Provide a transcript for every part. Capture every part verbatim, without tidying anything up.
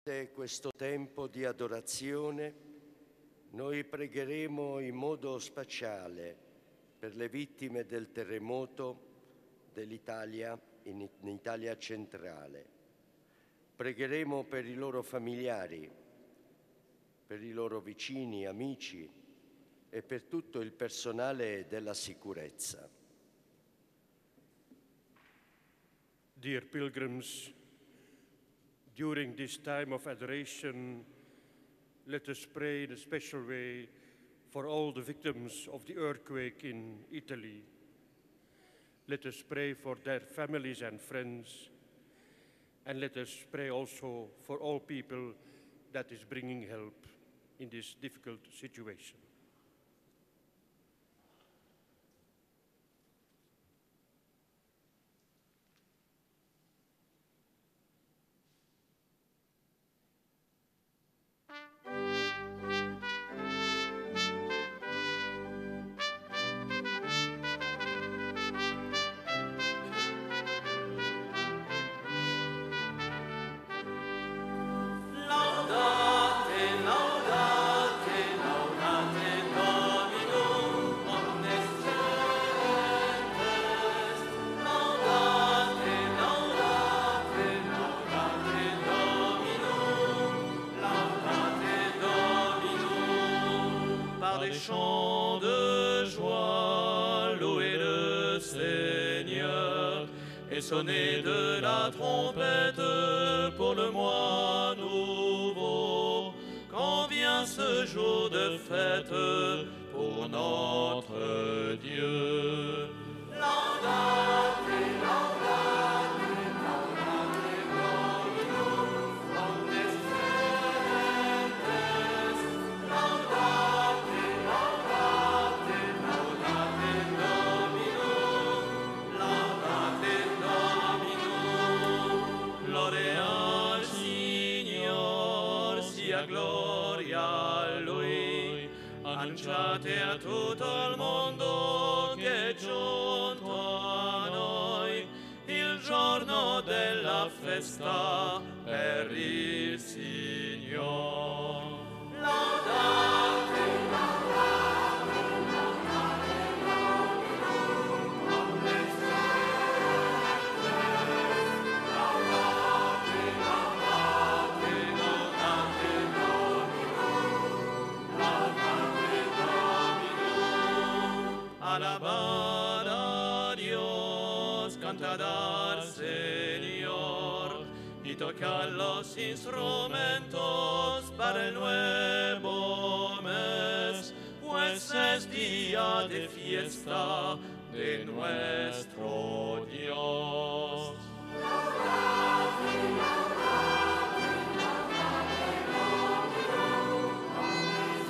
Durante questo tempo di adorazione noi pregheremo in modo speciale per le vittime del terremoto dell'Italia in Italia centrale. Pregheremo per i loro familiari, per i loro vicini, amici e per tutto il personale della sicurezza. Dear pilgrims, during this time of adoration, let us pray in a special way for all the victims of the earthquake in Italy. Let us pray for their families and friends, and let us pray also for all people that is bringing help in this difficult situation. Chants de joie, louez le Seigneur, et sonnez de la trompette pour le mois nouveau, quand vient ce jour de fête pour notre Dieu. Laudate, laudate, laudate Dominum, omnes gentes, laudate, laudate, laudate Dominum, laudate Dominum, gloria al Signor, sia gloria a Lui, annunciate a tutto il mondo che è giunto a noi il giorno della festa per il Signore. Laudate, laudate, laudate Dominum, omnes gentes, laudate, laudate, laudate Dominum, laudate Dominum. Alabad a Dios, cantad al Señor, y tocad los instrumentos para el nuevo mes, pues es día de fiesta de nuestro Dios. Laudate, laudate, laudate Dominum, omnes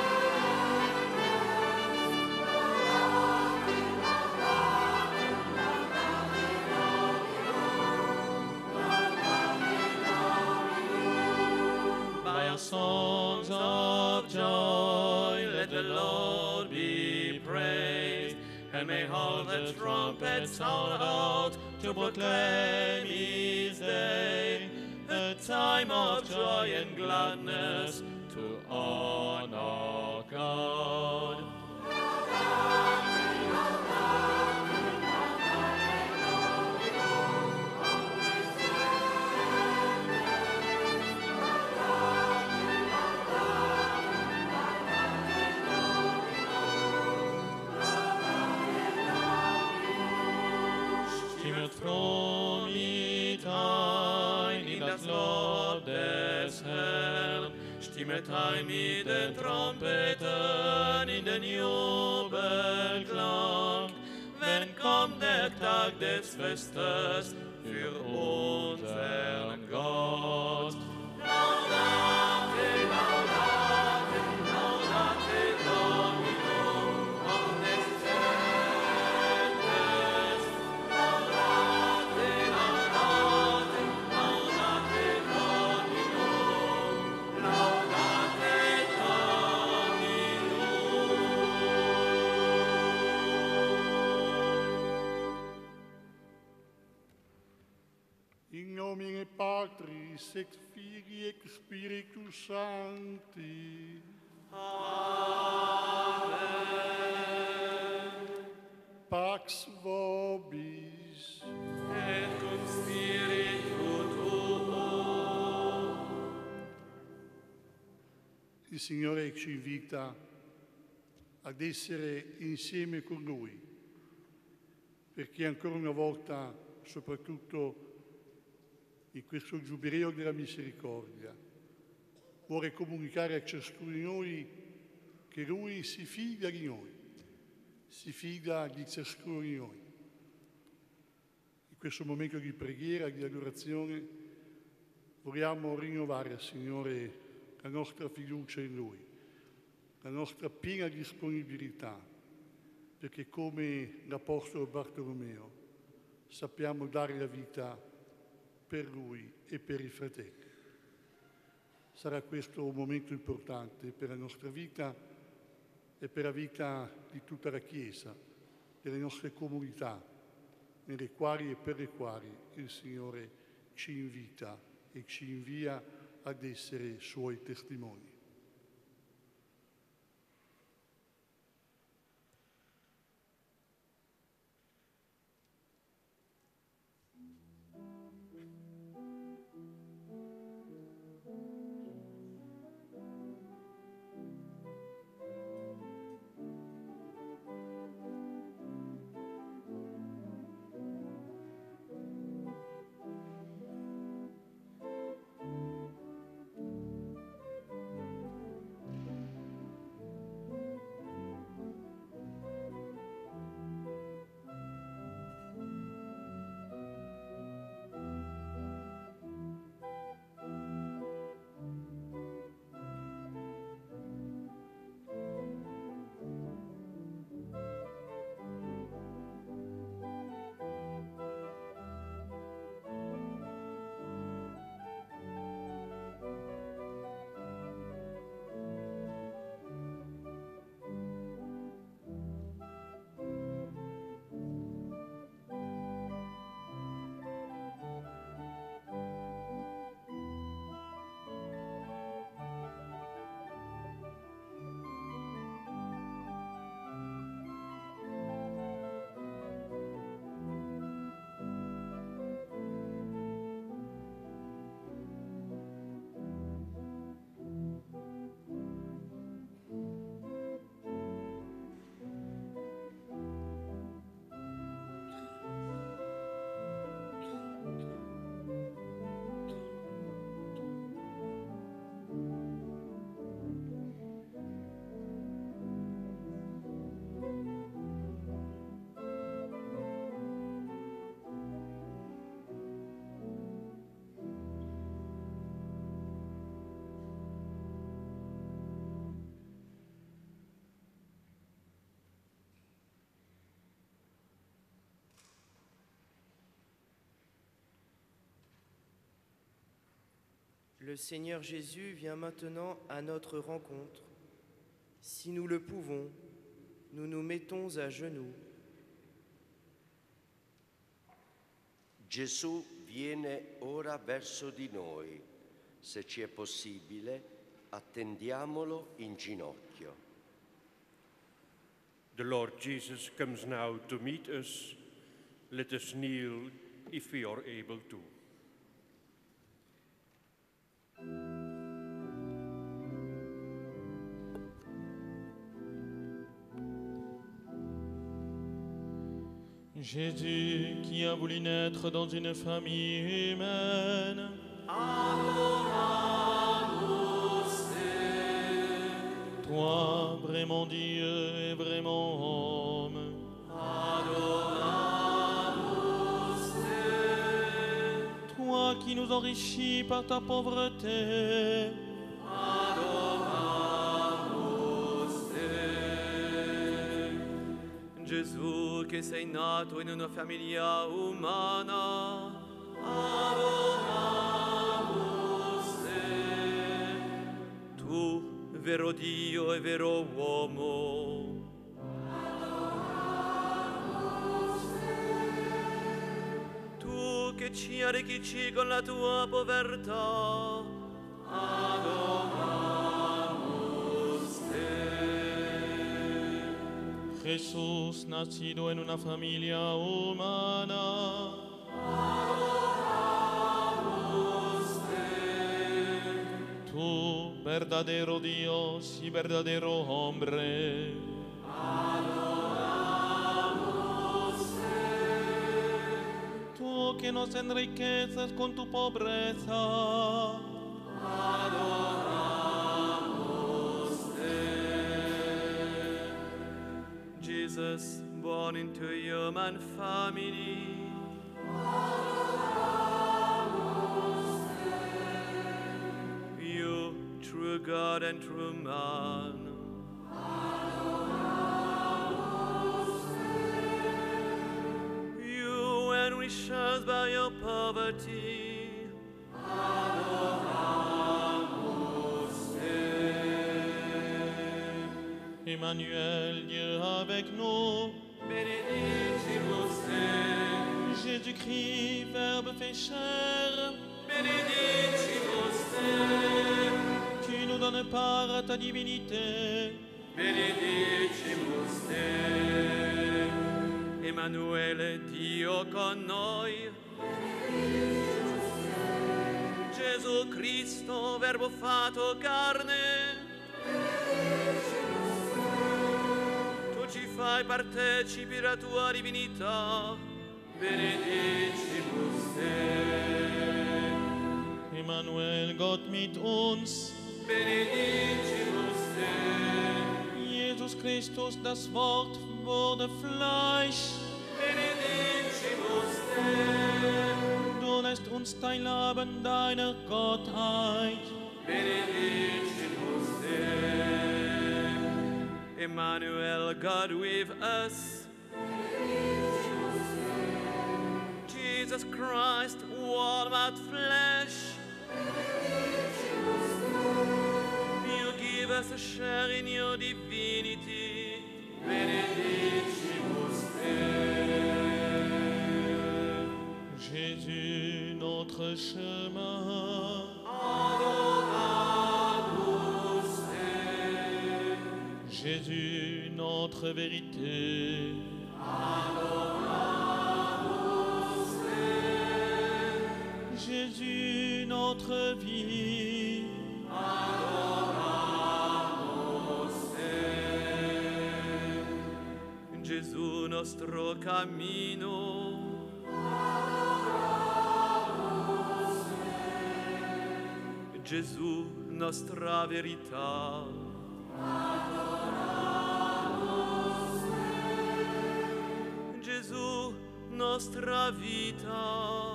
gentes, laudate, laudate, laudate Dominum, laudate Dominum. By our songs of joy, let the Lord be praised, and may all the trumpets sound out to proclaim His day, a time of joy and gladness to honor God. Stimmet fromm i Tein in das Lob des Herrn, stimmet heim mit den Trompeten in den Jubelklang, wenn kommt der Tag des Festes für unseren Gott. Laudate, laudate, laudate Dominum, omnes gentes, laudate, laudate, laudate Dominum, laudate Dominum. In nomine Patris et Filii et Spiritus Sancti. Amen. Pax vobis. Et cum spiritu tuo. Il Signore ci invita ad essere insieme con Lui, perché ancora una volta, soprattutto in questo Giubileo della Misericordia, vuole comunicare a ciascuno di noi che Lui si fida di noi, si fida di ciascuno di noi. In questo momento di preghiera, di adorazione, vogliamo rinnovare al Signore la nostra fiducia in Lui, la nostra piena disponibilità, perché come l'Apostolo Bartolomeo sappiamo dare la vita per Lui e per i fratelli. Sarà questo un momento importante per la nostra vita e per la vita di tutta la Chiesa, delle nostre comunità, nelle quali e per le quali il Signore ci invita e ci invia ad essere Suoi testimoni. Le Seigneur Jésus vient maintenant à notre rencontre. Si nous le pouvons, nous nous mettons à genoux. Gesù viene ora verso di noi. Se ci è possibile, attendiamolo in ginocchio. The Lord Jesus comes now to meet us. Let us kneel if we are able to. Jésus qui a voulu naître dans une famille humaine, toi, vraiment Dieu et vraiment homme, toi qui nous enrichis par ta pauvreté, Gesù che sei nato in una famiglia umana, tu, vero Dio e vero uomo, tu che che ci arricchisci con la tua povertà. Adoramus te. Jesús, nacido en una familia humana, Adoramus te. tú, verdadero Dios y verdadero hombre, tú que nos enriqueces con tu pobreza, Adoramus te. Jesus, born into a human family, you, true God and true man, you enrich us by your poverty. Adoramus te. Emmanuel, Dieu avec nous, Benedicimus te. Jésus-Christ, Verbe fait chair, Benedicimus te. tu nous donnes part à ta divinité. Benedicimus te. Emanuele, Dio con noi. Gesù Cristo, Verbo fatto carne. Tu ci fai partecipi della tua divinità. Benedicimus te. Emmanuel, Gott mit uns, Benedicimus te. Jesus Christus, das Wort wurde Fleisch. Benedicimus te. Du lässt uns teilhaben deiner Gottheit. Benedicimus te. Emmanuel, God with us. Jesus Christ, Word made flesh. You give us a share in your divinity. Benedicimus te. Jésus, notre chemin. Adoramus te. Jésus, notre vérité. Adoramus te. Jésus, notre vie. Adoramus te. Gesù nostro cammino. Gesù nostra verità. Gesù nostra vita.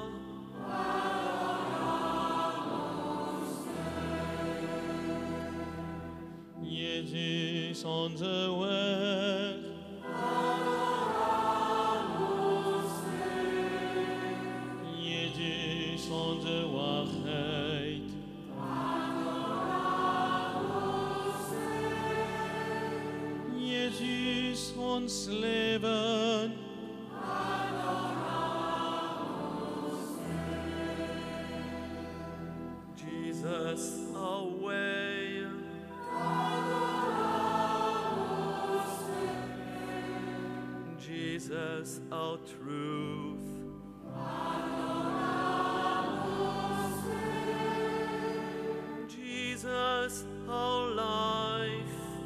Jesus, unser Weg. Jesus, unsere Wahrheit. Jesus, uns Leben. Jesus our way. Jesus our truth. Jesus our life.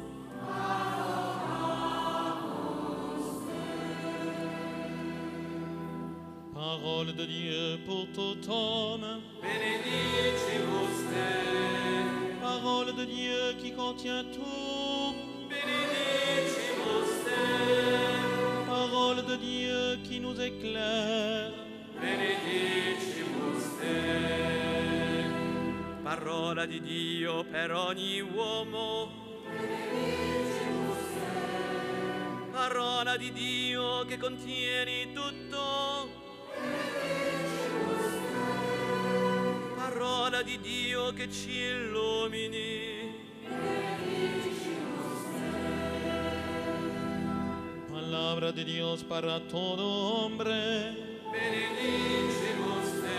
Parole de Dieu pour tout homme. Benedicimus te. Parole de Dieu qui contient tout. Benedicimus te. Parole de Dieu qui nous éclaire. Benedicimus te. Parola di Dio per ogni uomo. Parola di Dio che contieni tutto. Parola di Dio che ci illumini. Palabra de Dios para todo hombre. Benedicimus te.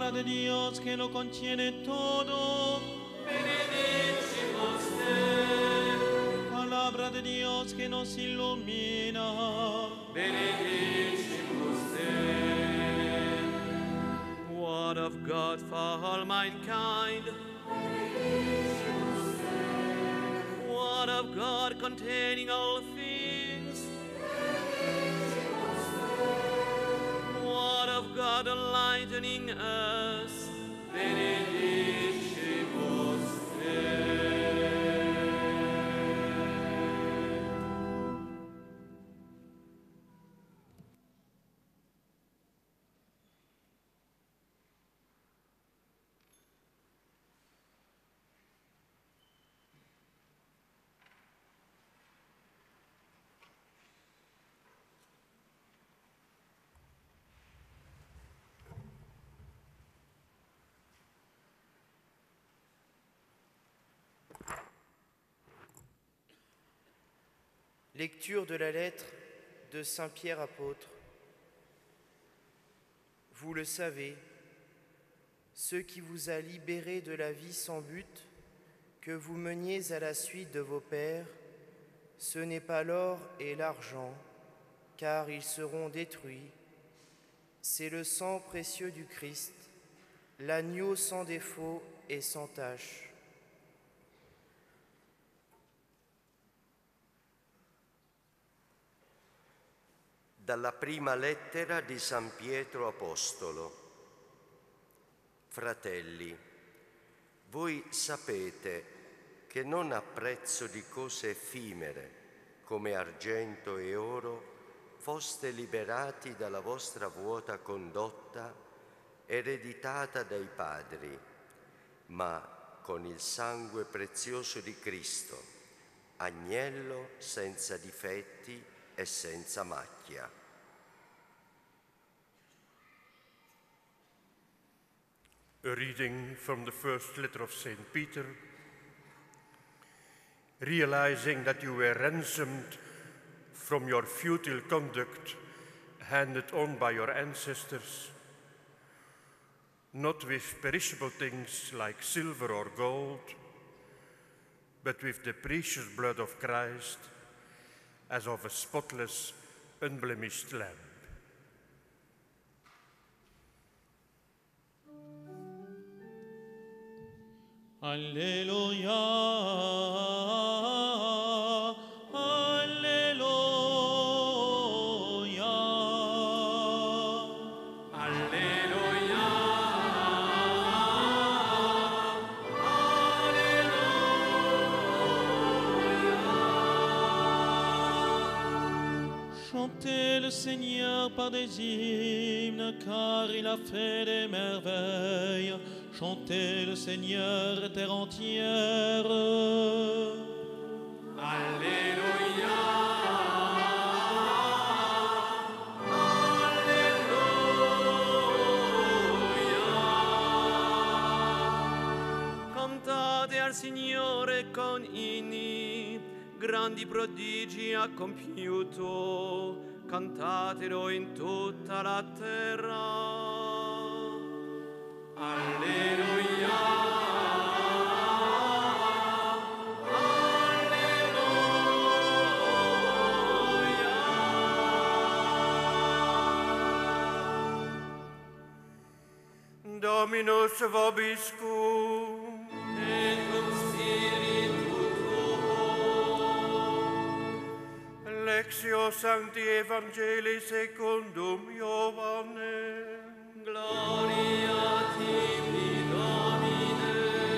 palabra de Dios que lo contiene todo. Benedicimus te. Palabra de Dios que nos ilumina. Benedicimus te. Word of God for all mankind. Benedicimus te. Word of God containing all things. Benedicimus te. Word of God enlightening us. Benedicimus te. Lecture de la lettre de Saint Pierre apôtre. Vous le savez, ce qui vous a libéré de la vie sans but, que vous meniez à la suite de vos pères, ce n'est pas l'or et l'argent, car ils seront détruits. C'est le sang précieux du Christ, l'agneau sans défaut et sans tache. Dalla prima lettera di San Pietro Apostolo. Fratelli, voi sapete che non a prezzo di cose effimere, come argento e oro, foste liberati dalla vostra vuota condotta ereditata dai padri, ma con il sangue prezioso di Cristo, agnello senza difetti e senza macchia. A reading from the first letter of Saint Peter. Realizing that you were ransomed from your futile conduct handed on by your ancestors, not with perishable things like silver or gold, but with the precious blood of Christ, as of a spotless, unblemished lamb. Alleluia, alleluia, Alleluia, Alleluia. Chantez le Seigneur par des hymnes, car il a fait des merveilles. Chantez le Seigneur, terre entière. Alleluia, Alleluia. Cantate al Signore con inni, grandi prodigi ha compiuto. Cantatelo in tutta la terra. Alleluia, Alleluia. Dominus vobiscum, et cum spiritu tuo. Lectio Sancti Evangelii secundum Ioannem. Gloria tibi, Domine.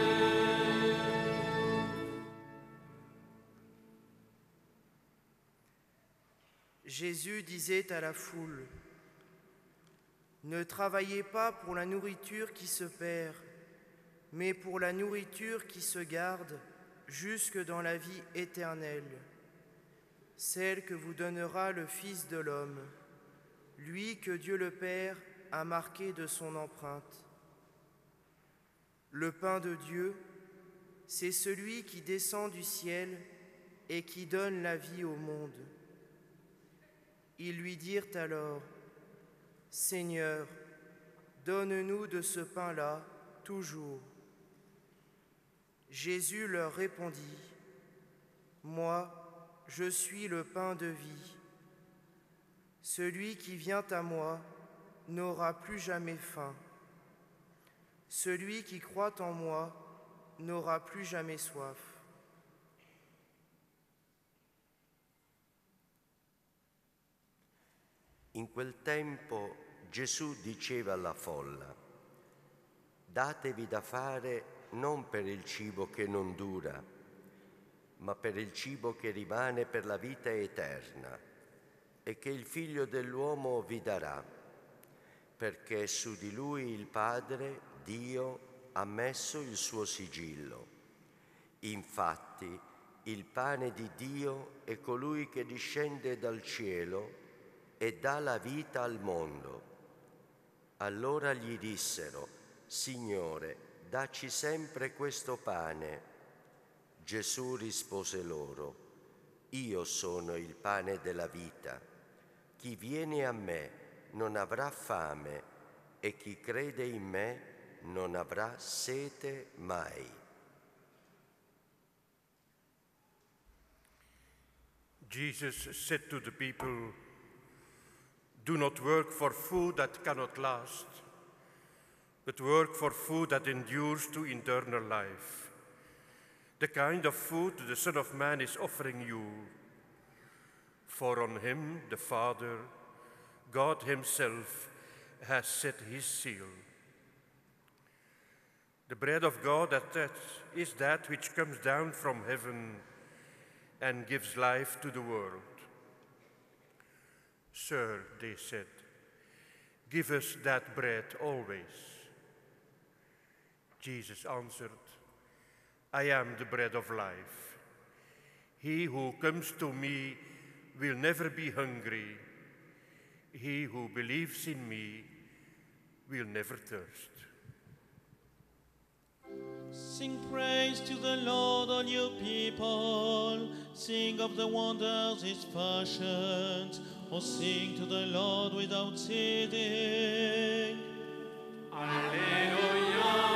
Jésus disait à la foule, « Ne travaillez pas pour la nourriture qui se perd, mais pour la nourriture qui se garde jusque dans la vie éternelle, celle que vous donnera le Fils de l'homme, lui que Dieu le Père a marqué de son empreinte. Le pain de Dieu, c'est celui qui descend du ciel et qui donne la vie au monde. » Ils lui dirent alors, « Seigneur, donne-nous de ce pain-là toujours. » Jésus leur répondit, « Moi, je suis le pain de vie. Celui qui vient à moi n'aura plus jamais faim. Celui qui croit en moi n'aura plus jamais soif. » In quel tempo Gesù diceva alla folla: «Datevi da fare non per il cibo che non dura, ma per il cibo che rimane per la vita eterna, e che il Figlio dell'uomo vi darà, perché su di lui il Padre, Dio, ha messo il suo sigillo. Infatti, il pane di Dio è colui che discende dal cielo e dà la vita al mondo». Allora gli dissero: «Signore, dacci sempre questo pane». Gesù rispose loro: «Io sono il pane della vita. Chi viene a me non avrà fame, e chi crede in me non avrà sete mai». Jesus said to the people, "Do not work for food that cannot last, but work for food that endures to eternal life, the kind of food the Son of Man is offering you. For on him, the Father, God himself, has set his seal. The bread of God that, that is that which comes down from heaven and gives life to the world." "Sir," they said, "give us that bread always." Jesus answered, "I am the bread of life. He who comes to me will never be hungry. He who believes in me will never thirst." Sing praise to the Lord, all you people. Sing of the wonders his fashions. Oh, sing to the Lord without ceasing. Alleluia.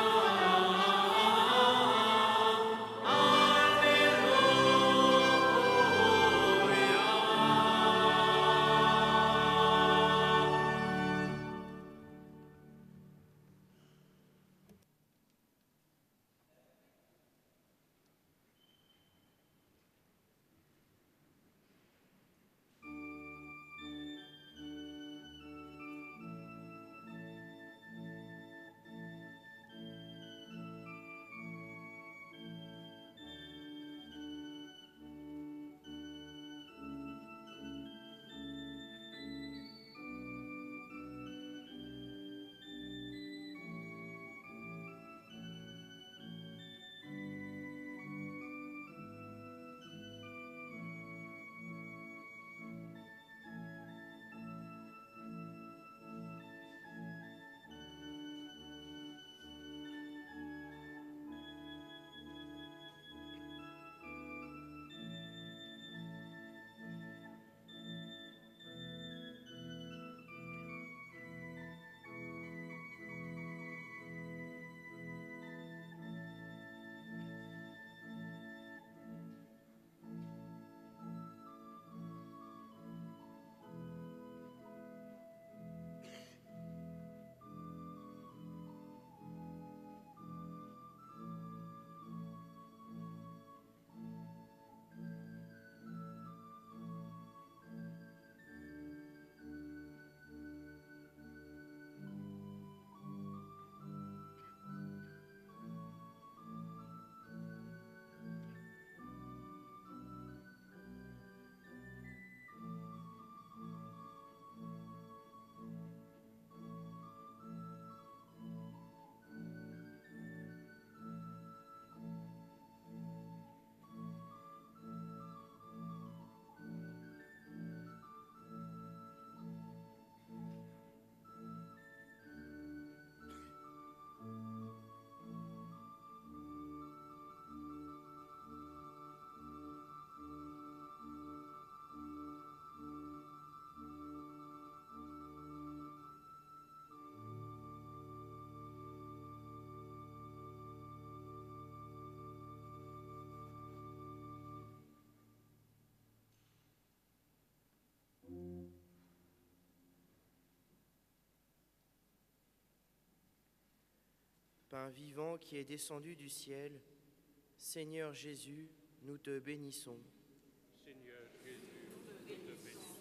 pain vivant qui est descendu du ciel, Seigneur Jésus, nous te bénissons. Seigneur Gesù, nous te bénissons.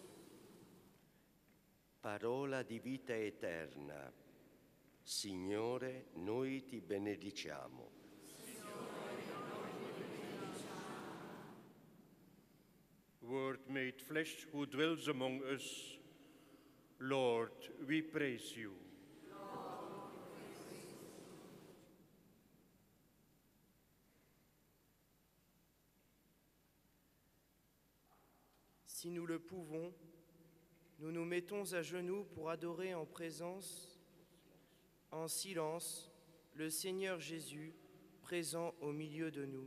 Parola di vita eterna, Signore, noi ti benediciamo. Word made flesh who dwells among us, Lord, we praise you. Si nous le pouvons, nous nous mettons à genoux pour adorer en présence, en silence, le Seigneur Jésus, présent au milieu de nous.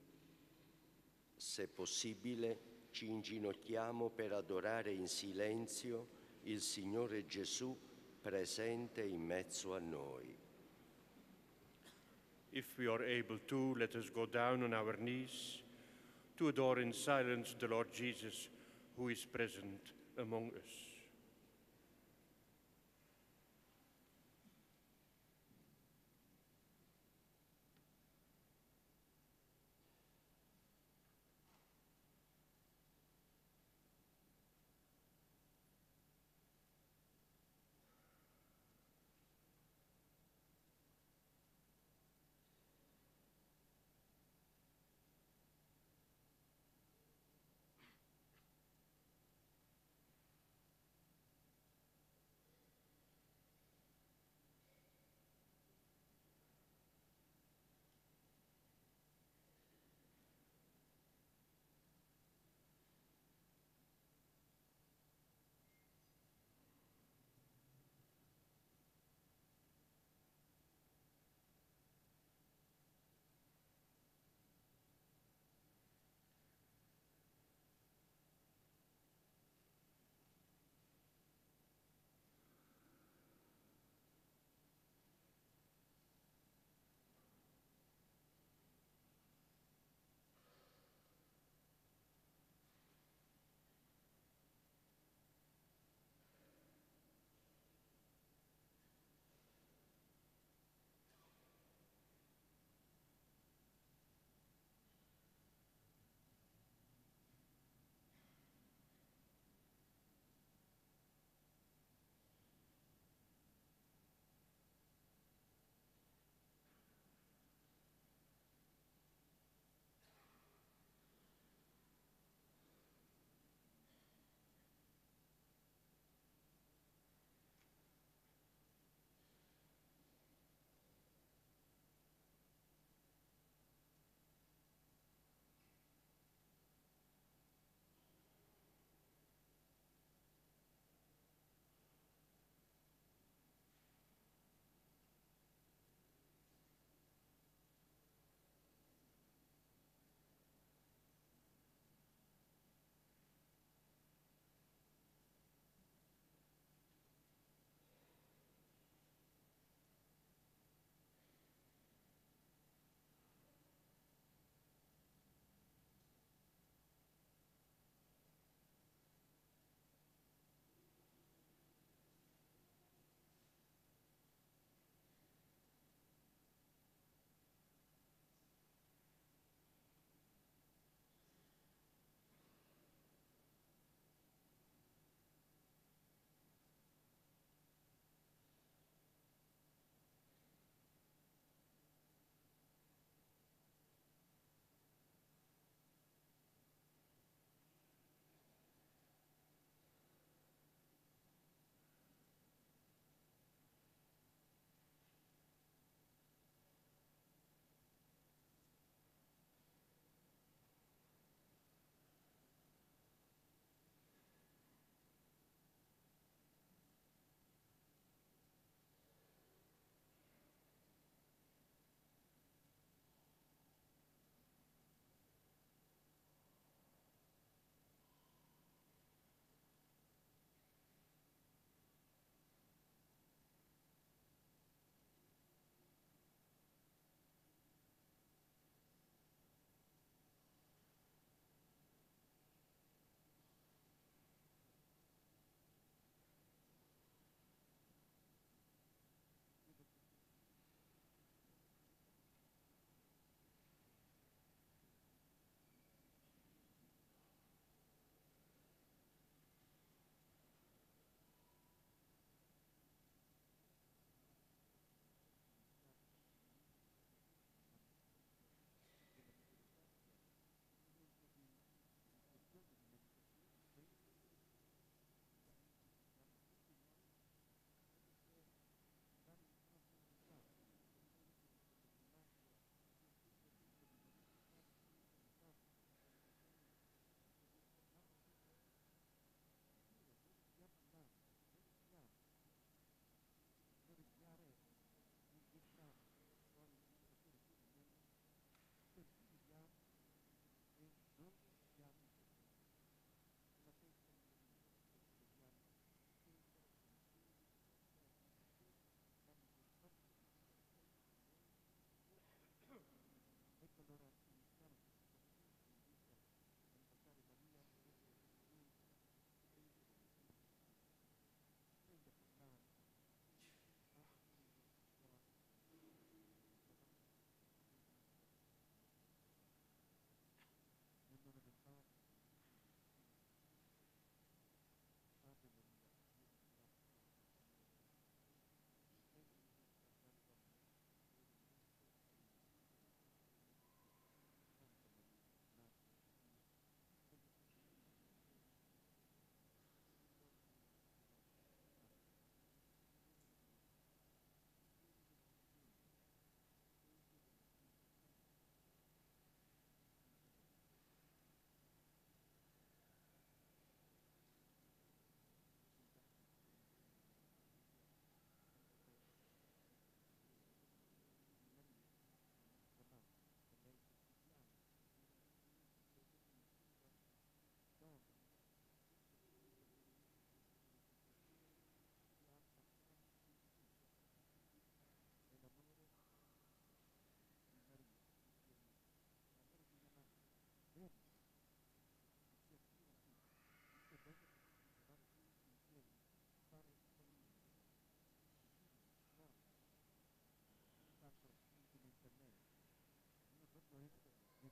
Se possibile, ci inginocchiamo per adorare in silenzio il Signore Gesù presente in mezzo a noi. If we are able to, let us go down on our knees to adore in silence the Lord Jesus, who is present among us.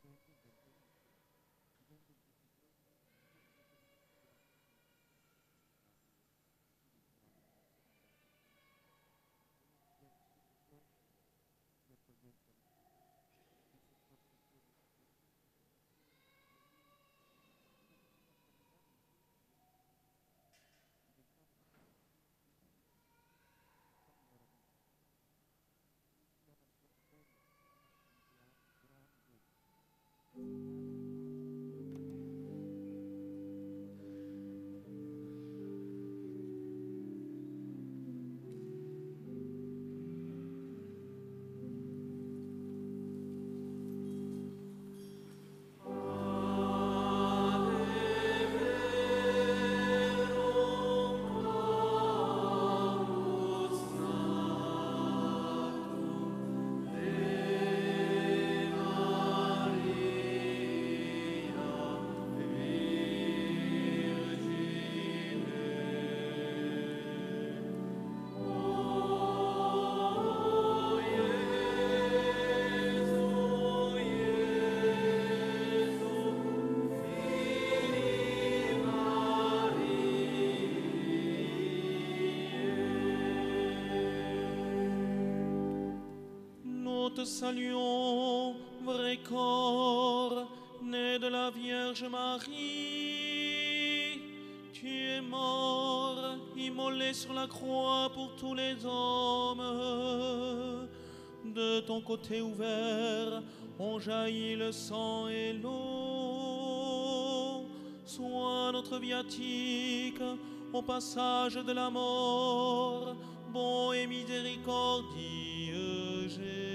Te saluons, vrai corps, né de la Vierge Marie. Tu es mort, immolé sur la croix pour tous les hommes. De ton côté ouvert ont jailli le sang et l'eau. Sois notre viatique au passage de la mort, bon et miséricordieux Jésus.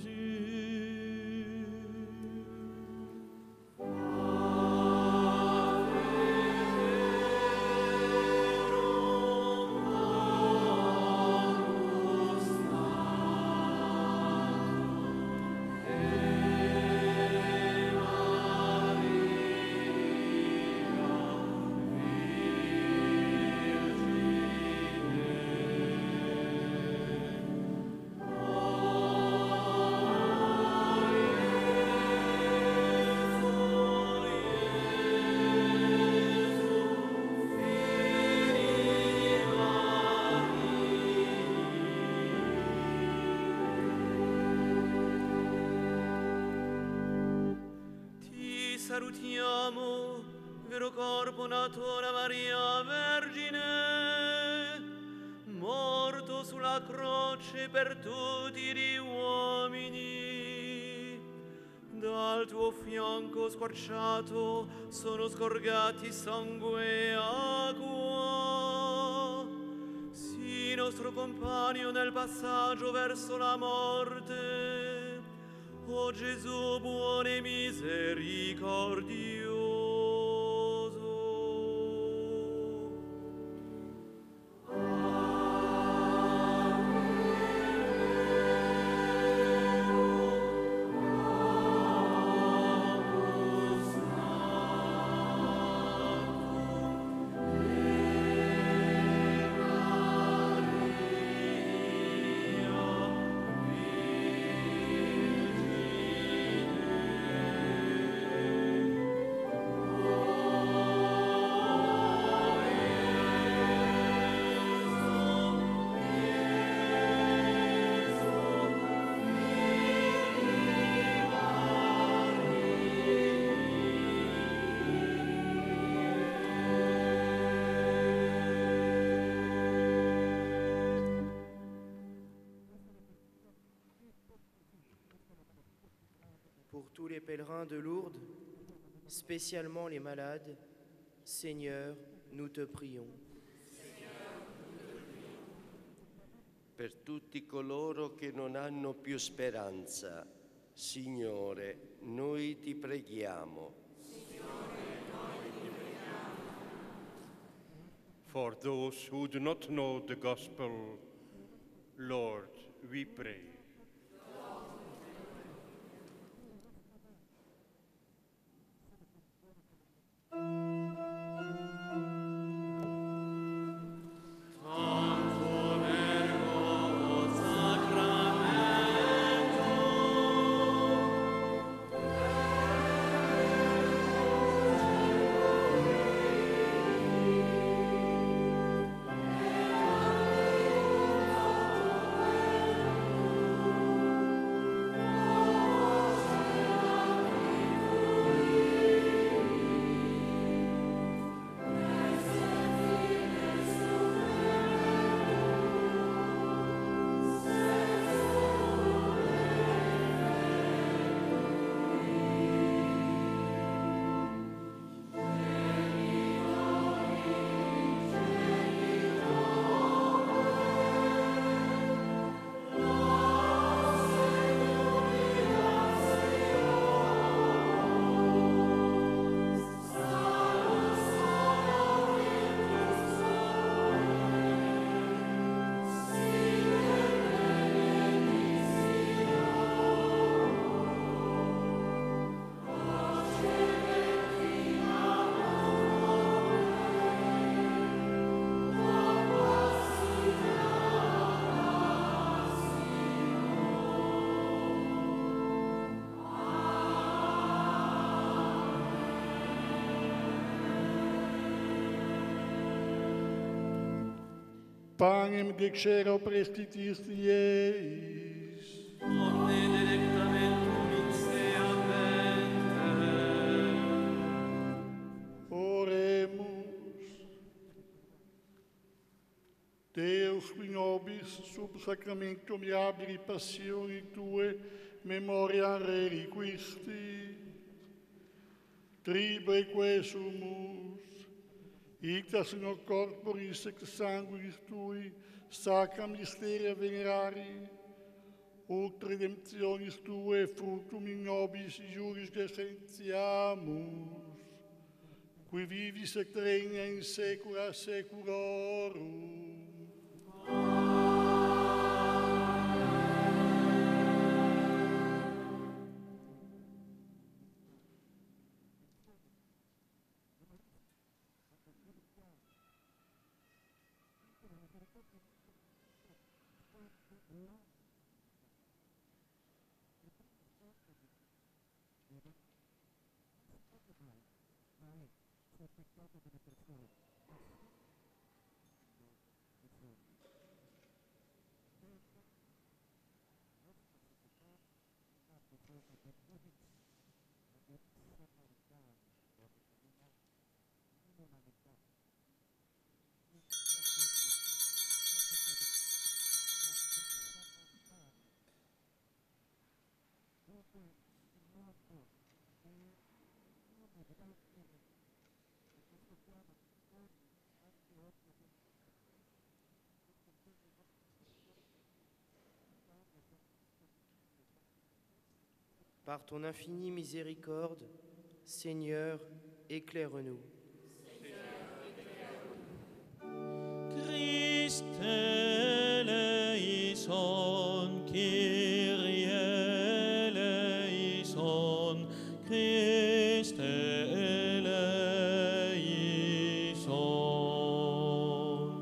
Salutiamo, vero corpo nato da Maria Vergine, morto sulla croce per tutti gli uomini. Dal tuo fianco squarciato sono scorgati sangue e acqua. Sii nostro compagno nel passaggio verso la morte. O Gesù buono e misericordioso. Pour tous les pèlerins de Lourdes, spécialement les malades, Seigneur, nous te prions. Per tutti coloro che non hanno più speranza, Signore, noi ti preghiamo. For those who do not know the gospel, Lord, we pray. Sacramento panem dexero prestitis Dieis. Omne delectamentum ipse advente. Oremus. Deus, qui nobis, sub sacramento mirabili passioni Tue, memoria reliquisti, tribeque sumus, ictas in corporis ex sanguis Tui, sacra mysteria venerari, ut redemptionis Tue, fructum in nobis juris descentiamus, qui vivis et regna in saecula saeculorum. Par ton infinie miséricorde, Seigneur, éclaire-nous. Christe eleison, Kyrie eleison, Christe eleison.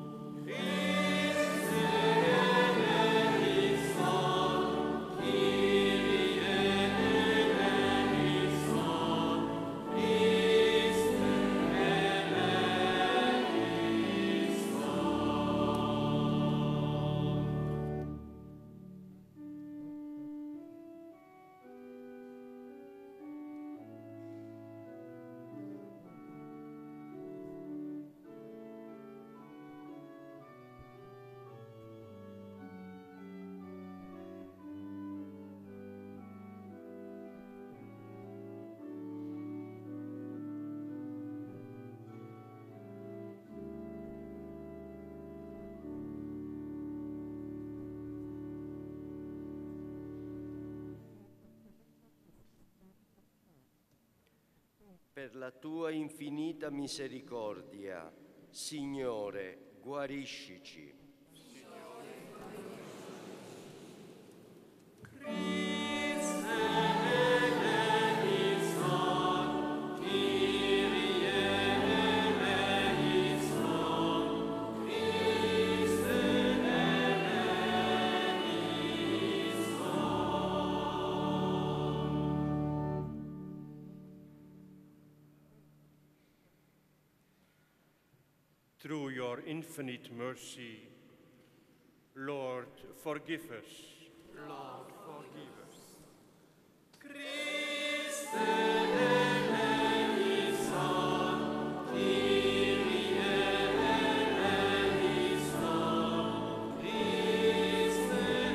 Per la Tua infinita misericordia, Signore, guariscici. Through your infinite mercy, Lord, forgive us. Lord, forgive us. Christe eleison, Kyrie eleison, Christe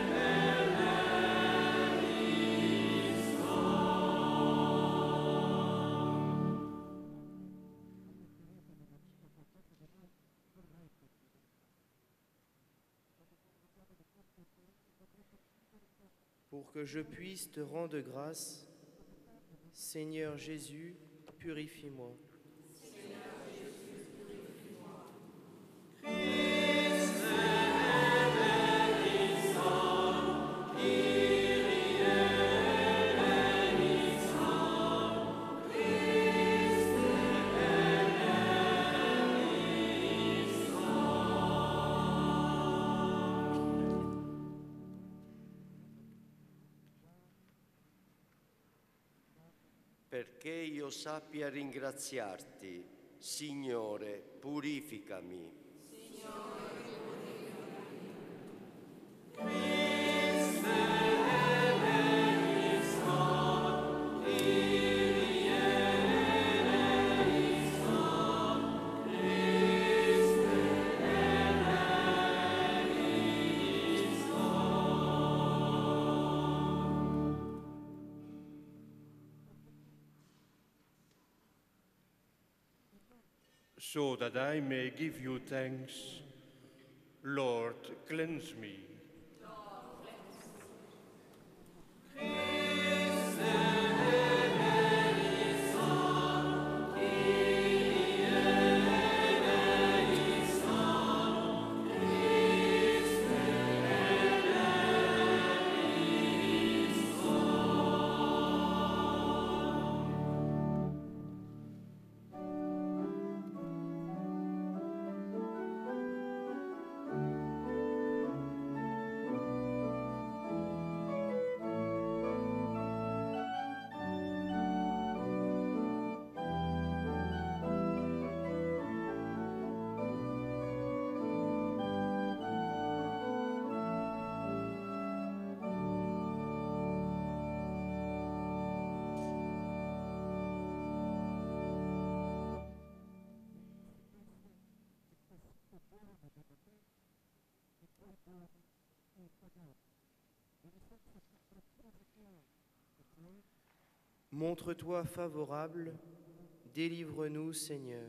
Pour que je puisse te rendre grâce, Seigneur Jésus, purifie-moi. Perché io sappia ringraziarti, Signore, purificami. Signore, purificami. so that I may give you thanks. Lord, cleanse me. Montre-toi favorable, délivre-nous, Seigneur.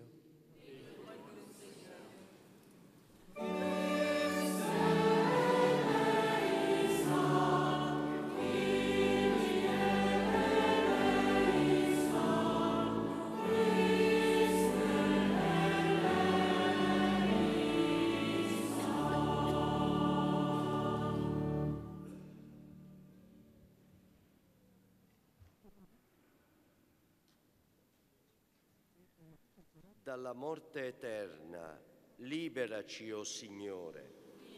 Dalla morte eterna, liberaci, o Signore.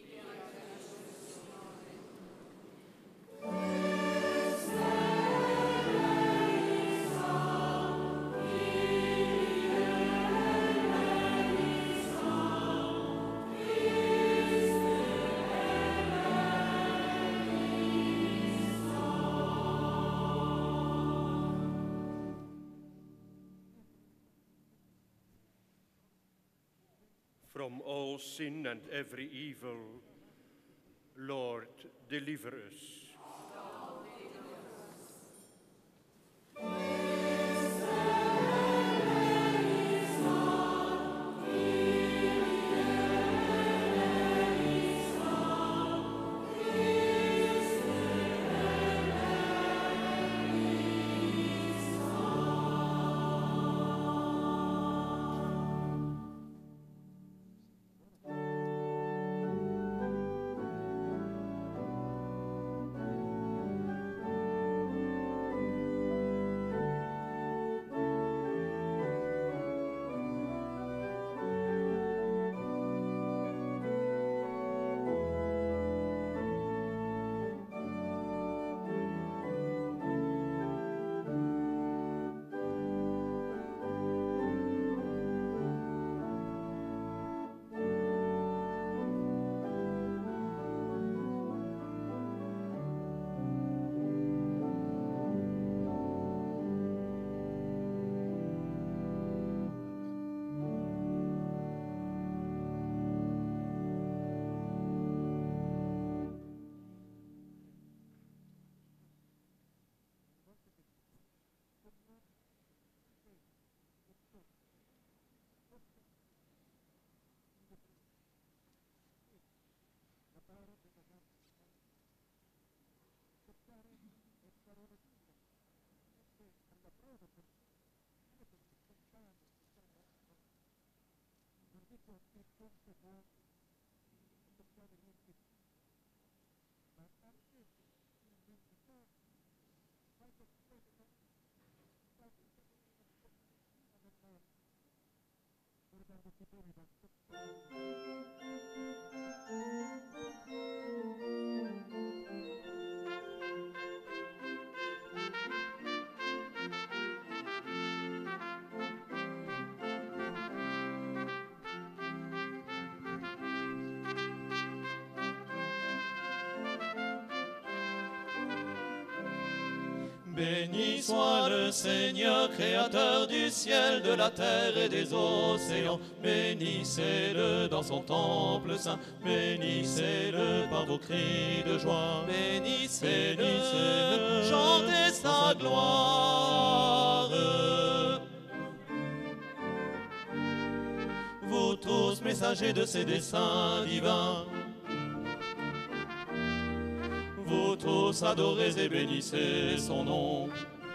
From all sin and every evil, Lord, deliver us. Béni soit le Seigneur, créateur du ciel, de la terre et des océans. Bénissez-le dans son temple saint. Bénissez-le par vos cris de joie. Bénissez-le, Bénissez-le, chantez sa gloire. messagers de ses desseins divins. Vous tous adorez et bénissez son nom.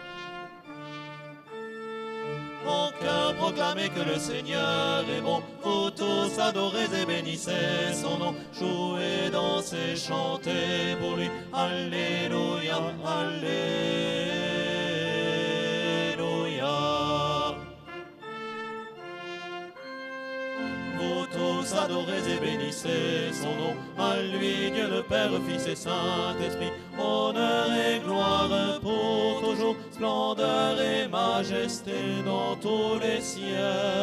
En cœur proclamez que le Seigneur est bon. Vous tous adorez et bénissez son nom. Jouez, dansez, chantez pour lui. Alléluia, Alléluia. Vous tous adorez et bénissez son nom. À lui, Dieu le Père, Fils et Saint-Esprit, honneur et gloire pour toujours, splendeur et majesté dans tous les siècles.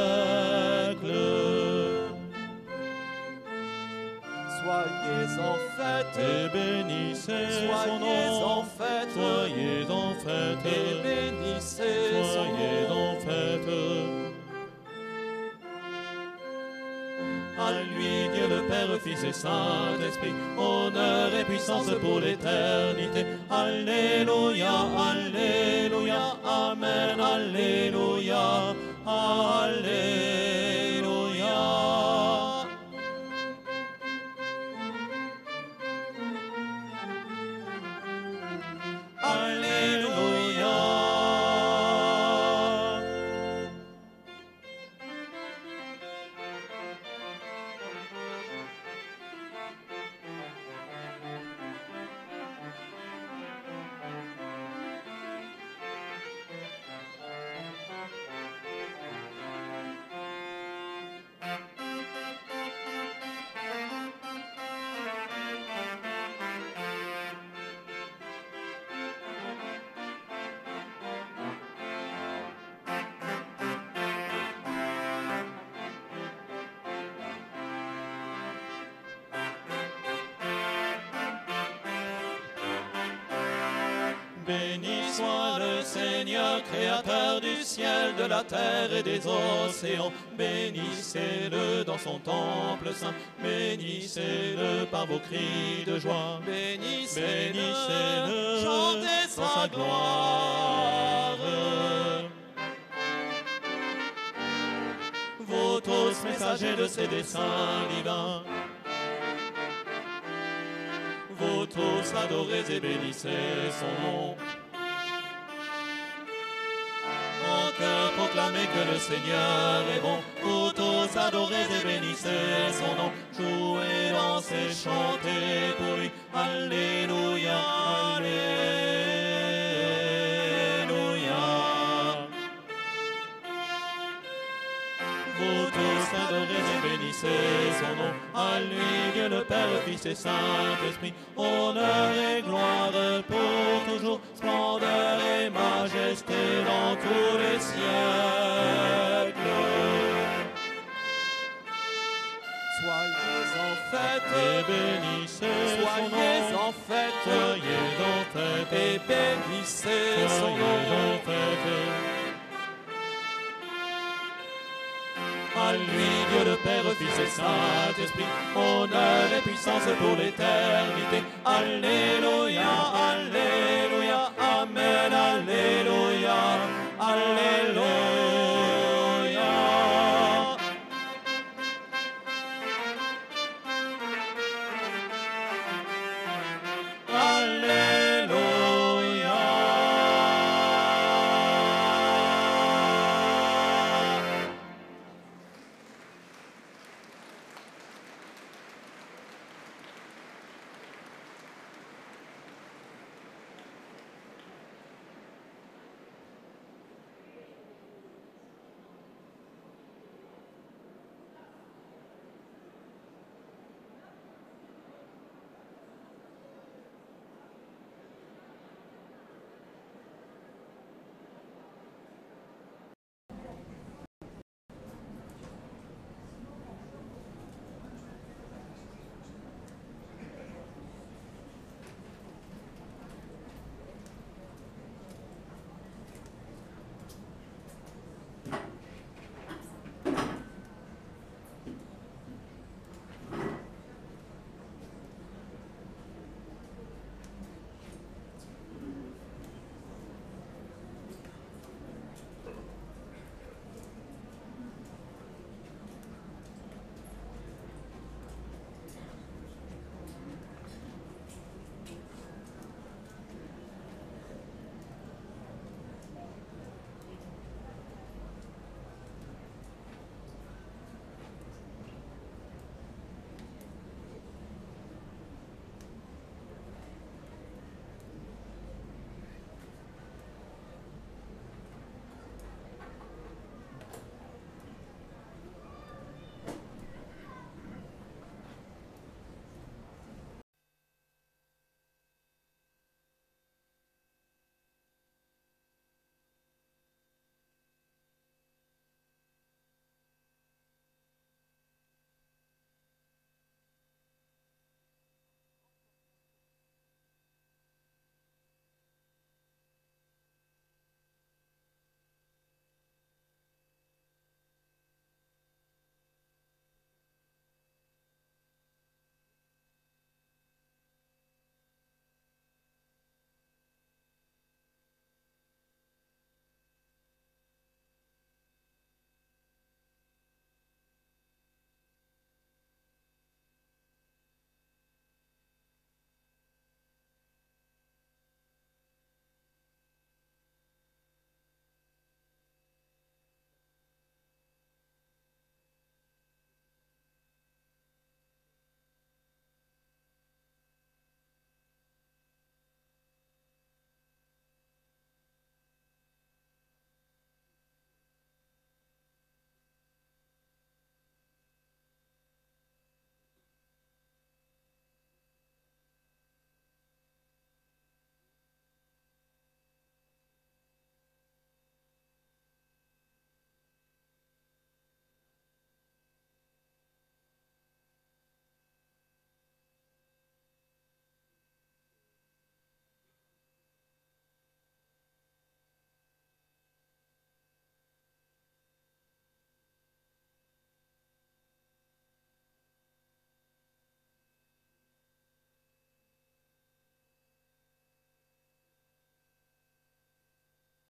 Soyez en fête et bénissez son nom. Soyez en fête, Soyez en fête et bénissez son Soyez nom. en fête. À lui, Dieu le Père, Fils et Saint-Esprit, honneur et puissance pour l'éternité. Alléluia, Alléluia, Amen, Alléluia, Alléluia. Alléluia. Béni soit le Seigneur, créateur du ciel, de la terre et des océans. Bénissez-le dans son temple saint, bénissez-le par vos cris de joie. Bénissez-le, Bénissez-le chantez dans sa gloire. Vous tous messagers de ses desseins divins, vous tous adorez et bénissez son nom. En cœur proclamez que le Seigneur est bon. Vous tous adorez et bénissez son nom. Jouez, dansez, chantez pour lui. Alléluia, Alléluia. Vous tous adorez et bénissez son nom. À lui, Dieu le Père, Fils et Saint-Esprit, honneur et gloire pour toujours, splendeur et majesté dans tous les siècles. Soyez en fête Et bénissez son Soyez nom. en fête Soyez en fête et bénissez son Soyez en nom. fête. À lui, Dieu le Père, Fils et Saint-Esprit, honneur et puissance pour l'éternité. Alléluia, Alléluia, Amen, Alléluia.